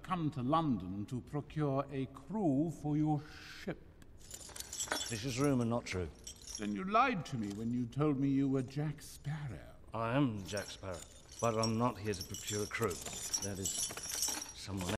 come to London to procure a crew for your ship. This is rumour, not true. Then you lied to me when you told me you were Jack Sparrow. I am Jack Sparrow, but I'm not here to procure a crew. That is someone